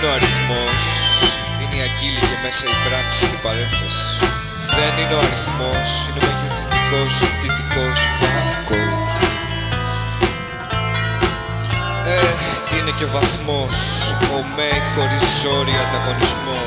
είναι ο αριθμός, είναι η αγκύλη και μέσα η πράξη στην παρένθεση. Δεν είναι ο αριθμός, είναι ο μεγεθυντικός, οπτητικός φάκος. Είναι και ο βαθμός, ο μέι χωρίς ζόρι ανταγωνισμός.